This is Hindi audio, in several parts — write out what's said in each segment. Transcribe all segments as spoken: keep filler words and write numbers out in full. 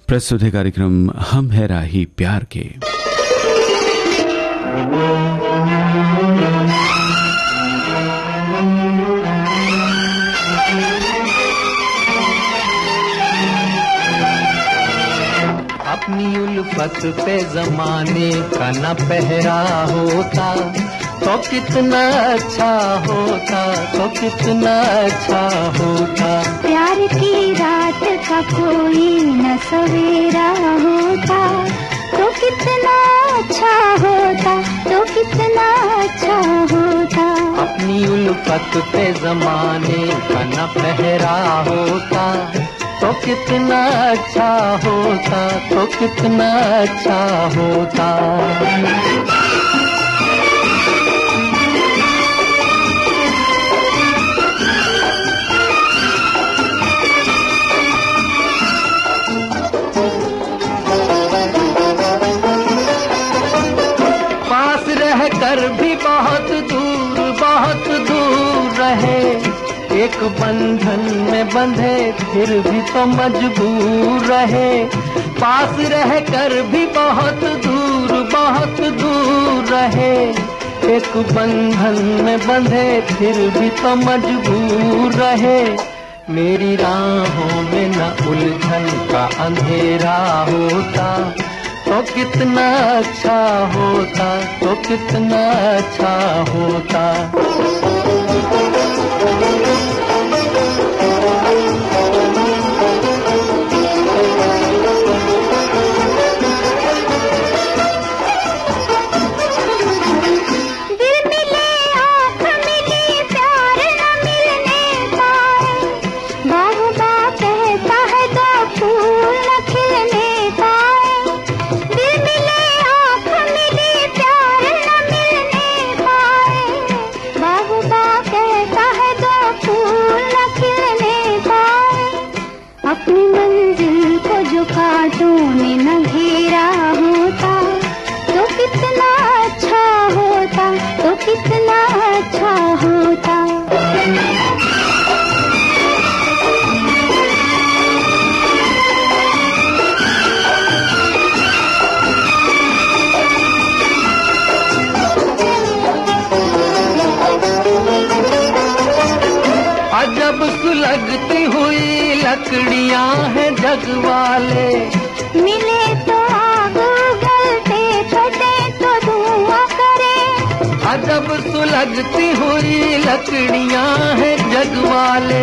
प्रस्तुत है कार्यक्रम हम है राही प्यार के। अपनी उल्फत पे जमाने का न पहरा होता तो कितना अच्छा होता, तो कितना अच्छा होता। प्यार की रात का कोई न सवेरा होता तो कितना अच्छा होता, तो कितना अच्छा होता। अपनी उल्फत पे जमाने का न पहरा होता तो कितना अच्छा होता, तो कितना अच्छा होता। पास रह कर भी बहुत दूर, बहुत दूर रहे, एक बंधन में बंधे फिर भी तो मजबूर रहे। पास रह कर भी बहुत दूर, बहुत दूर रहे, एक बंधन में बंधे फिर भी तो मजबूर रहे। मेरी राहों में न उलझन का अंधेरा होता तो कितना अच्छा होता, तो कितना अच्छा होता। अजब सुलगती हुई लकड़ियां हैं जग वाले, मिले तो आग उगलते, फटे तो धुआं करे। अजब सुलगती हुई लकड़ियां हैं जग वाले,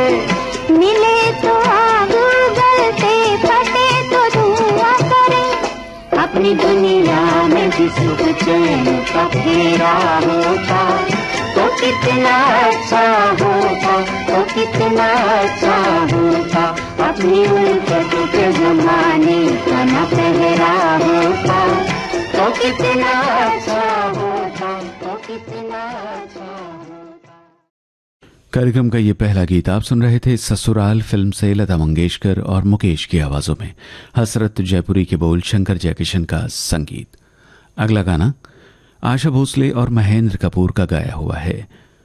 मिले तो आग उगलते, फटे तो धुआं करे। अपनी दुनिया में भी सुख चैन का फेरा होता तो कितना अच्छा होता, तो कितना अच्छा होता। अपनी उल्फत के जमाने का न पहरा होता तो कितना अच्छा होता, तो कितना अच्छा होता। कार्यक्रम का ये पहला गीत आप सुन रहे थे ससुराल फिल्म से लता मंगेशकर और मुकेश की आवाजों में, हसरत जयपुरी के बोल, शंकर जयकिशन का संगीत। अगला गाना आशा भोसले और महेंद्र कपूर का गाया हुआ है।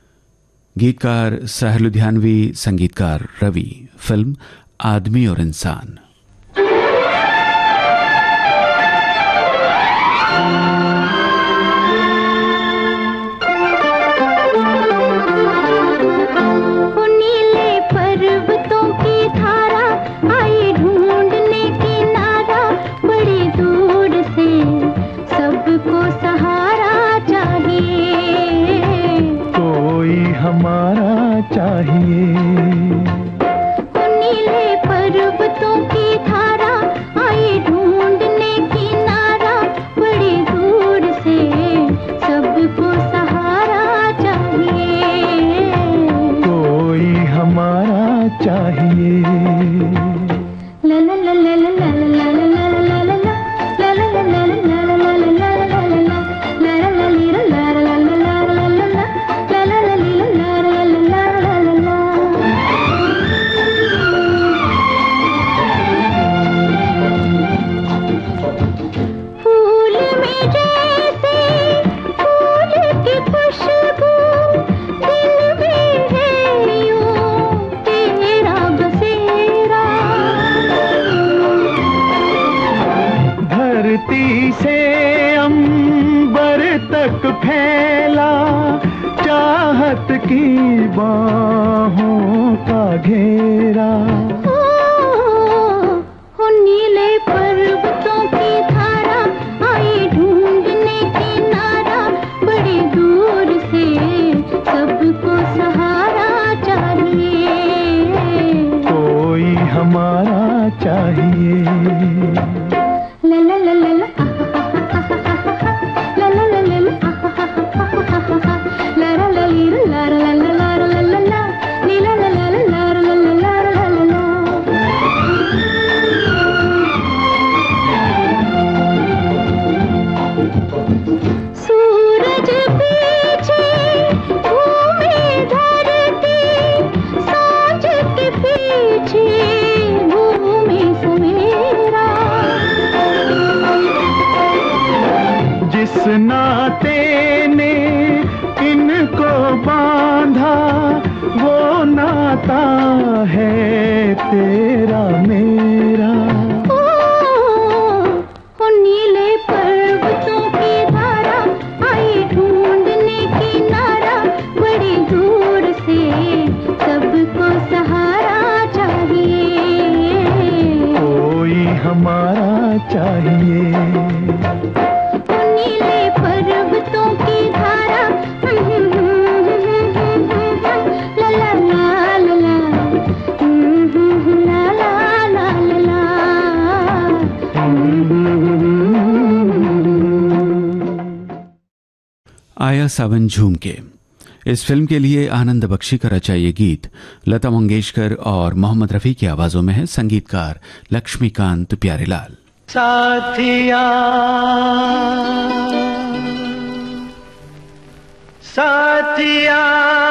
गीतकार साहिर लुधियानवी, संगीतकार रवि। फिल्म आदमी और इंसान। हमारा चाहिए नीले पर्वतों की धारा आई ढूंढने किनारा, बड़ी दूर से सबको सहारा चाहिए। कोई हमारा चाहिए। ला ला ला ला ला ला ला ला ला ला तेरा से अंबर तक फैला चाहत की बाहों का घेरा। हो नीले पर्वतों की धारा आई ढूंढने किनारा, बड़ी दूर से सबको सहारा चाहिए, कोई हमारा चाहिए। ला ला ला ला ला ला ला ला ला ला ला ला ला ली ला ला ला ला ला ला ला ली ला ला ला ला ला ला ला ला ला। सूरज पीछे घूमे धरती, सांझ के पीछे घूमे सवेरा। जिस नाते ने इनको बांधा वो नाता है तेरा मेरा। ओ, ओ नीले पर्वतों की धारा आई ढूंढने किनारा, बड़ी दूर से सबको सहारा चाहिए, कोई हमारा चाहिए। ओ नीले पर्वतों की धारा ला ला ला ला ला ला ला ला ला। आया सावन झूम के। इस फिल्म के लिए आनंद बख्शी का रचा ये गीत लता मंगेशकर और मोहम्मद रफ़ी की आवाजों में है, संगीतकार लक्ष्मीकांत प्यारेलाल। साथिया साथिया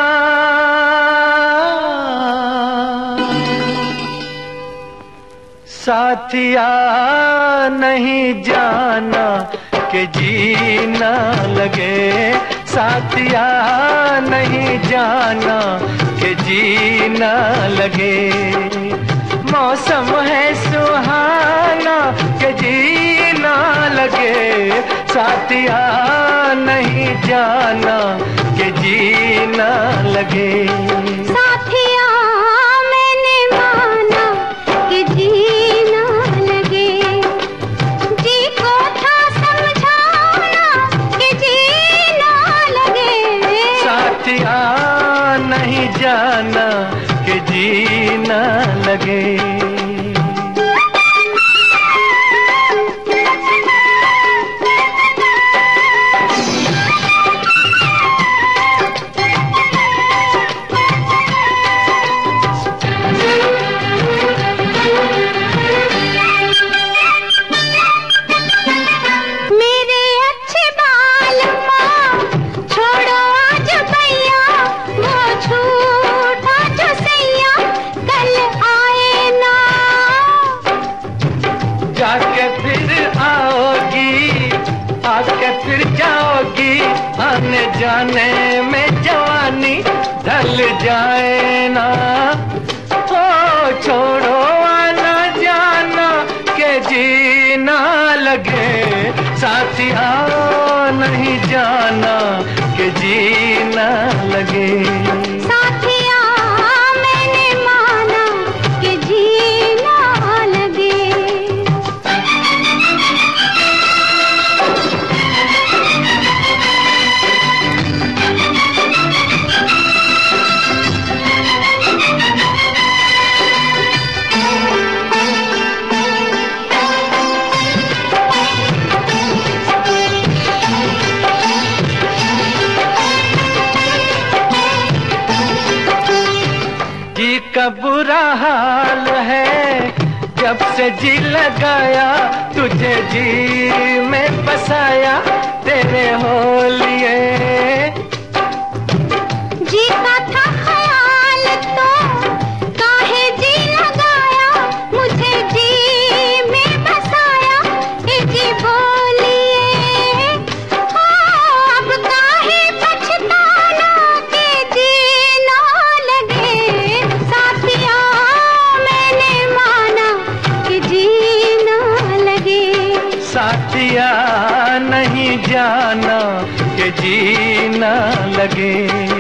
साथिया नहीं जाना कि जीना लगे, साथिया नहीं जाना कि जीना लगे। मौसम है सुहाना कि जीना लगे, साथिया नहीं जाना कि जीना लगे। साथिया मैंने माना कि जीना लगे, जी को था समझाना कि जीना लगे। साथिया नहीं जाना कि जीना लगे। मेरे अच्छे बाल माँ छोड़ो आज भैया, वो झूठा जो सैया कल आए ना। जाके फिर आओगी आके फिर जाओगी, आने जाने में जवानी ढल जाए ना। ओ छोड़ो आना जाना के जीना लगे, साथिया नहीं जाना के जीना लगे। साथिया मैंने माना कि जीना लगे। जी का बुरा हाल है जब से जी लगाया, तुझे जी में बसाया तेरे हो लिए। जी का था ख्याल तो काहे जी लगाया, मुझे जी में बसाया ए जी बोलिए। हाँ अब काहे पछताना के जी ना लगे, साथिया मैंने माना कि जी ना लगे। साथिया के जी ना लगे।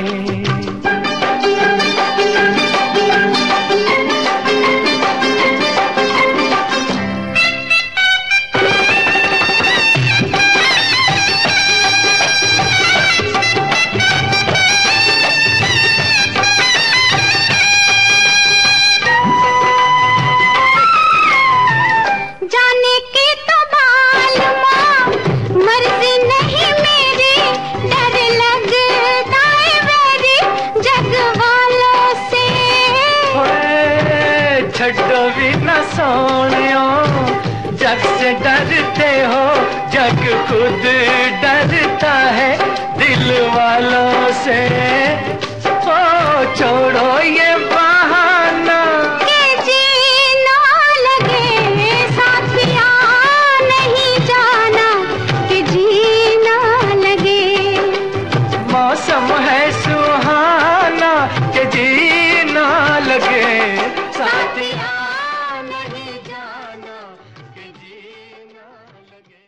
छड्डो भी न सोनियो, जग से डरते हो, जग खुद डरता है दिल वालों से। ओ छोड़ो ये बहाना के जी ना लगे साथिया, नहीं जाना कि जी ना लगे। मौसम है सुहाना के जी ना लगे, साथिया नहीं जाना कि जी ना लगे।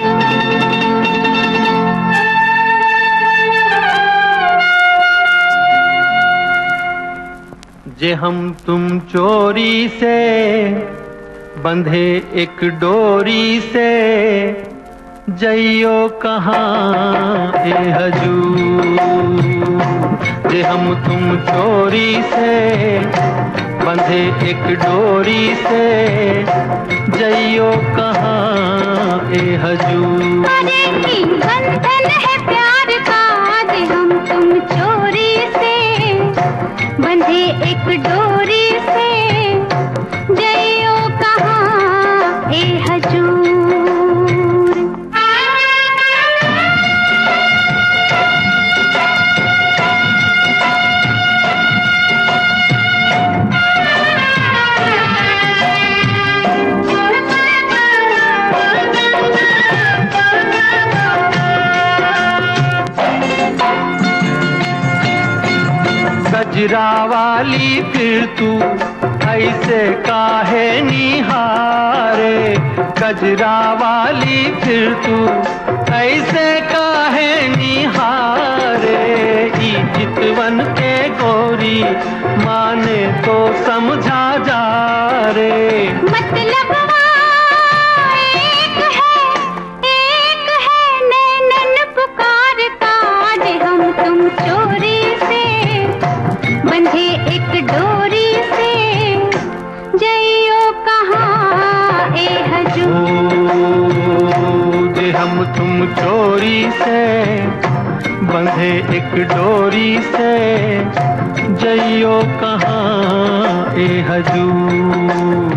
जे हम तुम चोरी से बंधे एक डोरी से, जइयो कहाँ ए हजूर। जे हम तुम चोरी से बंधे एक डोरी से, जइयो कहाँ ए हजूर। अरे की बंधन है प्यार का, जे हम तुम चोरी से बंधे एक डोरी से, जइयो कहाँ ए हजूर। गजरा वाली फिर तू ऐसे काहे निहारे, गजरा वाली फिर तू ऐसे काहे निहारे। ई चितवन के गोरी माने तो समझा जा रे। मतलब एक है, एक है नैनन पुकार का, जे हम तुम चोरी से बंधे एक डोरी से, जइयो कहाँ ए हजूर। जे हम तुम चोरी से बंधे एक डोरी से, जइयो कहाँ ए हजूर।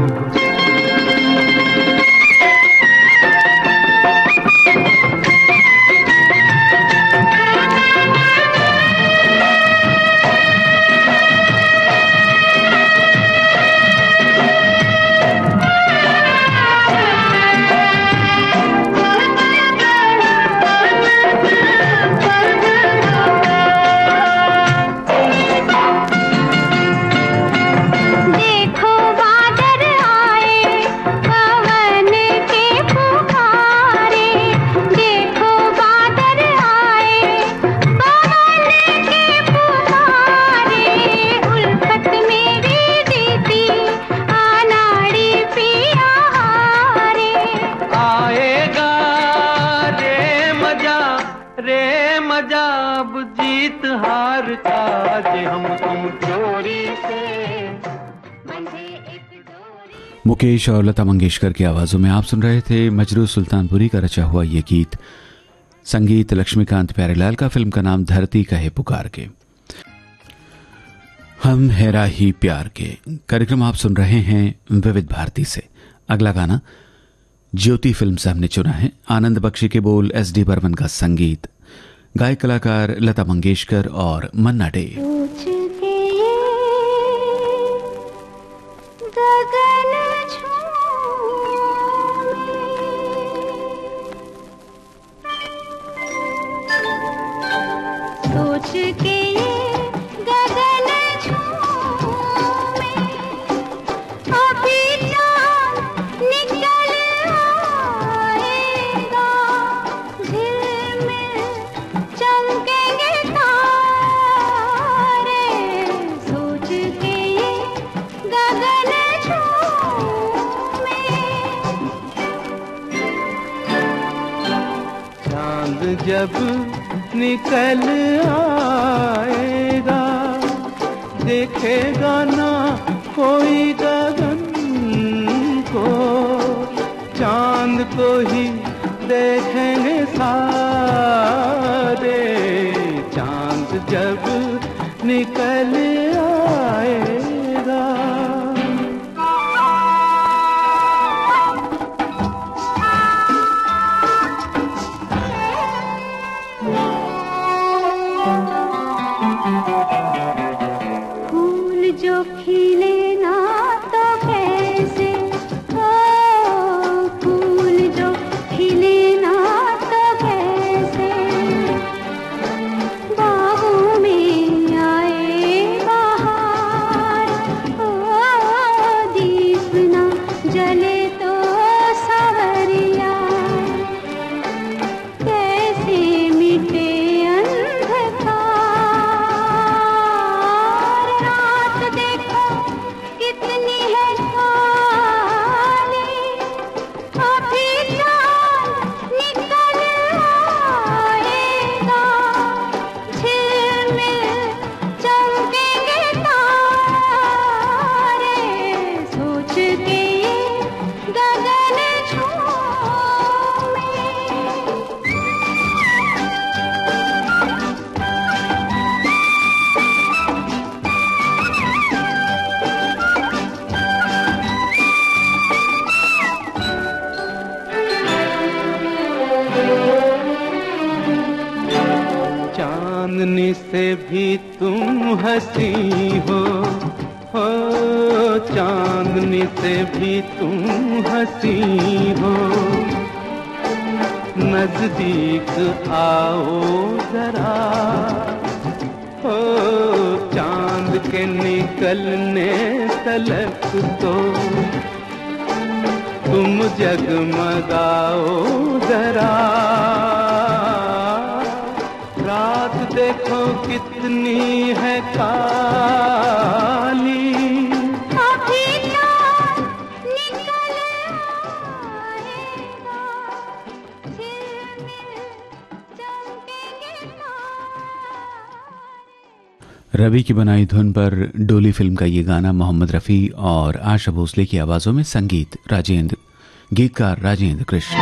रे मजा अब जीत हार का, जे हम तुम चोरी से बंधे एक डोरी। मुकेश और लता मंगेशकर की आवाजों में आप सुन रहे थे मजरू सुल्तानपुरी का रचा हुआ ये गीत। संगीत लक्ष्मीकांत प्यारेलाल का, फिल्म का नाम धरती कहे पुकार के। हम हैरा ही प्यार के कार्यक्रम आप सुन रहे हैं विविध भारती से। अगला गाना ज्योति फिल्म से हमने चुना है। आनंद बख्शी के बोल, एस डी बर्मन का संगीत, गायक कलाकार लता मंगेशकर और मन्ना डे। सोच के गगन झूमे, अभी चांद निकल आएगा, झिलमिल गगन झूमे। चांद जब निकल आएगा, देखेगा ना कोई गगन को, चांद को ही देखेंगे सारे। चांद जब निकल आएगा। फूल जो खिले ना तो कैसे, ओ फूल जो खिले ना तो कैसे, बाहों में आए बहार। ओ दीप ना जले तो सावरिया, कैसे मिटे अंधकार। रात देखो कितनी है काली, अभी चांद निकल आएगा। झिलमिल चमकेंगे तारे, सोच के ये गगन झूमे। चांदनी से भी तुम हंसी हो, हो चांदनी से भी तुम हंसी हो। नजदीक आओ जरा, हो चांद के निकलने तलक तो तुम जगमगाओ जरा। रात देखो कितनी है काली, अभी चांद निकल आएगा। झिलमिल चमकेंगे तारे। रवि की बनाई धुन पर डोली फिल्म का ये गाना मोहम्मद रफ़ी और आशा भोसले की आवाज़ों में, संगीत राजेंद्र, गीतकार राजेंद्र कृष्ण।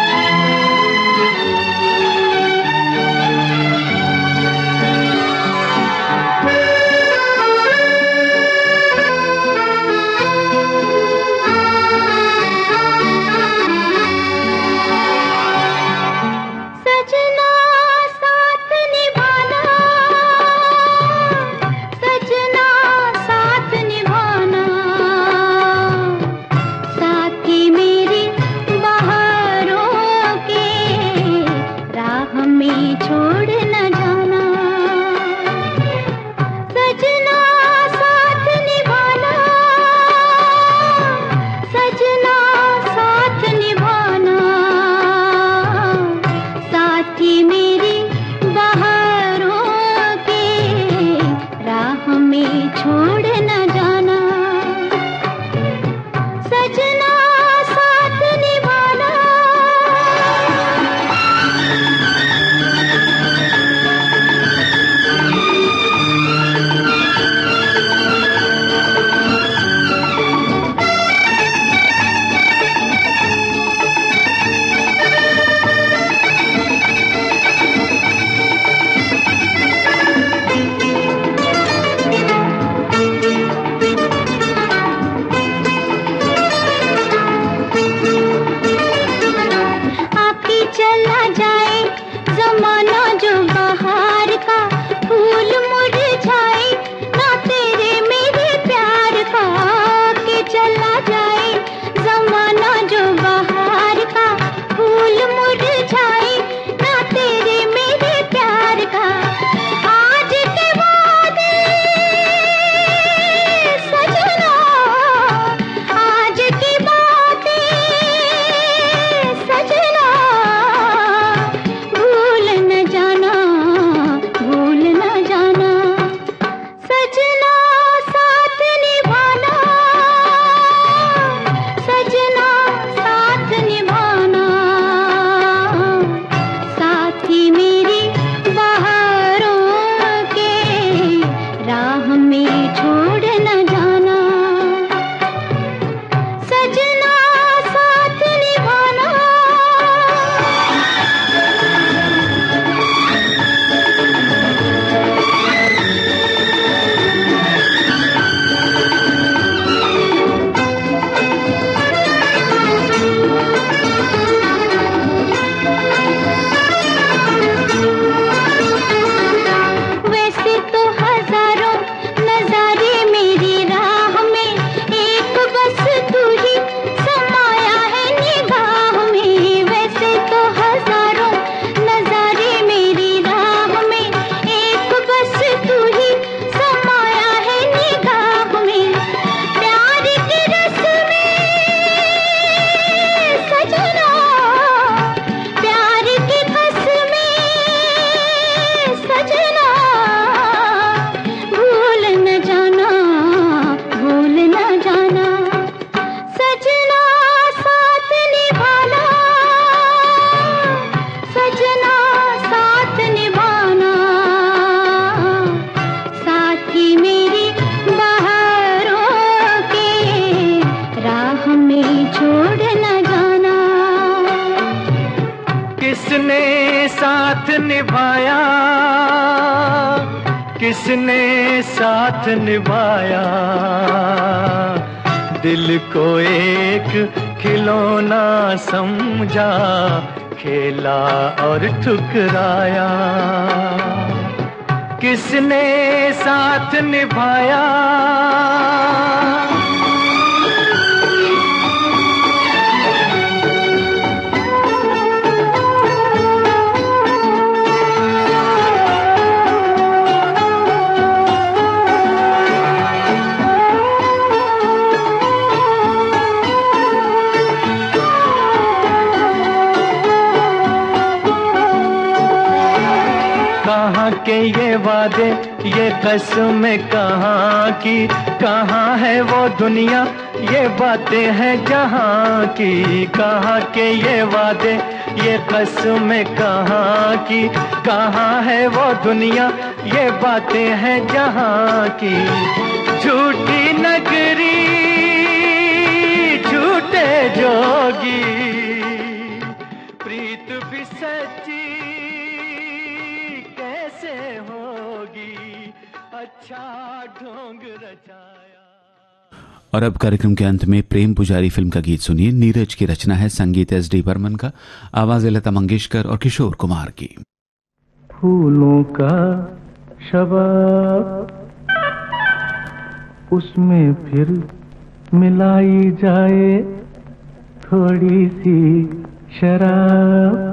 सजना साथ निभाना, सजना साथ निभाना, साथी मेरी बाहर किसने साथ निभाया, किसने साथ निभाया, दिल को एक खिलौना समझा, खेला और ठुकराया। किसने साथ निभाया, कहाँ के ये वादे, ये कसमें कहाँ की, कहाँ है वो दुनिया, ये बातें हैं जहाँ की। कहाँ के ये वादे, ये कसमें कहाँ की, कहाँ है वो दुनिया, ये बातें हैं जहाँ की। झूठी नगरी, झूठे जोगी, प्रीत भी सच्ची कैसे होगी, अच्छा ढोंग रचाया। और अब कार्यक्रम के अंत में प्रेम पुजारी फिल्म का गीत सुनिए। नीरज की रचना है, संगीत एस डी बर्मन का, आवाज लता मंगेशकर और किशोर कुमार की। फूलों का शबाब उसमें फिर मिलाई जाए थोड़ी सी शराब,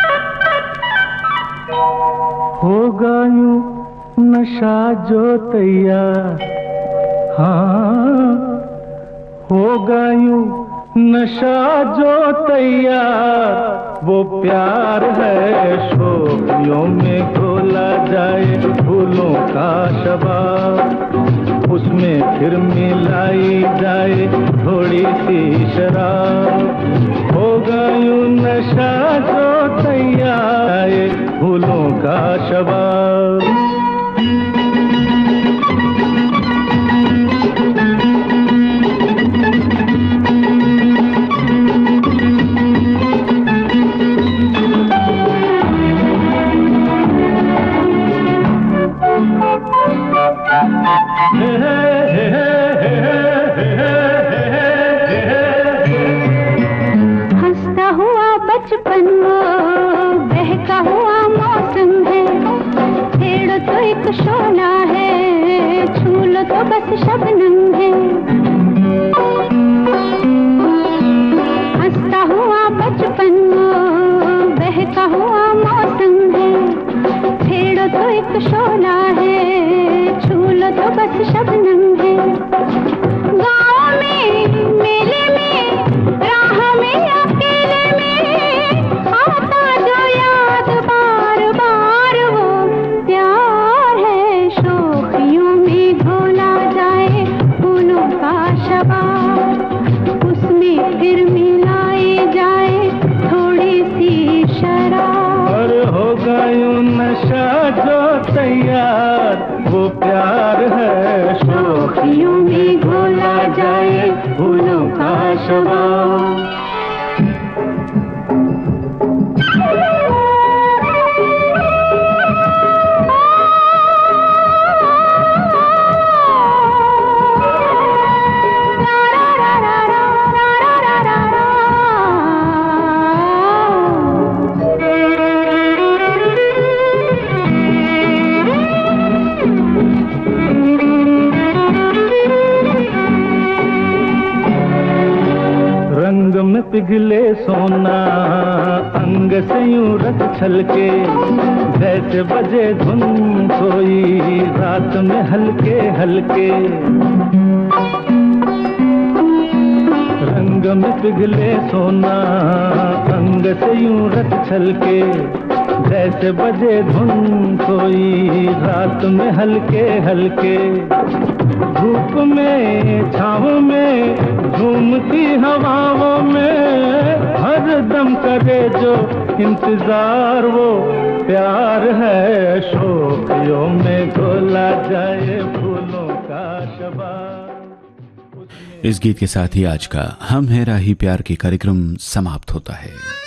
होगा यूं नशा जो तैयार, हाँ होगा यूं नशा जो तैयार, वो प्यार है शोखियों में घोला जाए फूलों का शबाब, उसमें फिर मिलाई जाए थोड़ी सी शराब, होगा यूं नशा जो तैयार है फूलों का शबाब। हंसता हुआ बचपन वो बहका हुआ मौसम है, छेड़ो तो एक शोला है, छू लो तो बस शबनम है। हंसता हुआ बचपन वो बहका हुआ मौसम है, छेड़ो तो एक शोला है, छू लो तो बस शबनम है। गाँव में मेले में राह में अकेले में आता जो याद बार बार, वो प्यार है शोखियों में घोला जाए फूलों का शबाब, उसमें फिर मिलाई जाए थोड़ी सी शराब, और होगा यूं नशा जो तैयार, वो प्यार है शोखियों में घोला जाए फूलों का शबाब। रंग में पिघले सोना अंग से यूं रत छलके, जैसे बजे धुन कोई रात में हल्के हल्के। रंग में पिघले सोना अंग से यूं रत छलके, जैसे बजे धुन कोई रात में हल्के हल्के। धूप में छाँव में झूमती हवाओं में हर दम करे जो इंतजार, वो प्यार है शोखियों में घोला जाए फूलों का शबाब। इस गीत के साथ ही आज का हम है राही प्यार की कार्यक्रम समाप्त होता है।